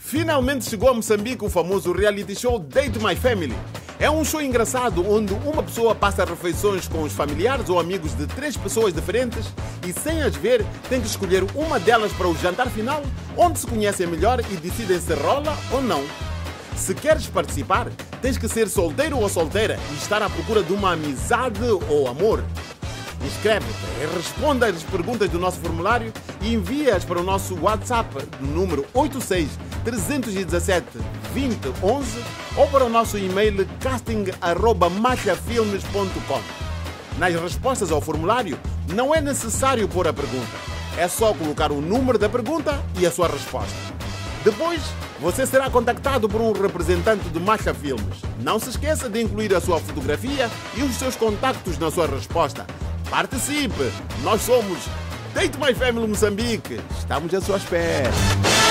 Finalmente chegou a Moçambique o famoso reality show Date My Family. É um show engraçado onde uma pessoa passa refeições com os familiares ou amigos de 3 pessoas diferentes e, sem as ver, tem que escolher uma delas para o jantar final, onde se conhecem melhor e decidem se rola ou não. Se queres participar, tens que ser solteiro ou solteira e estar à procura de uma amizade ou amor. Inscreve-te, responda às perguntas do nosso formulário e envia-as para o nosso WhatsApp no número 86 317 2011 ou para o nosso e-mail casting@machafilmes.com. Nas respostas ao formulário, não é necessário pôr a pergunta. É só colocar o número da pergunta e a sua resposta. Depois, você será contactado por um representante do Macha Filmes. Não se esqueça de incluir a sua fotografia e os seus contactos na sua resposta. Participe! Nós somos Date My Family Moçambique. Estamos à sua espera.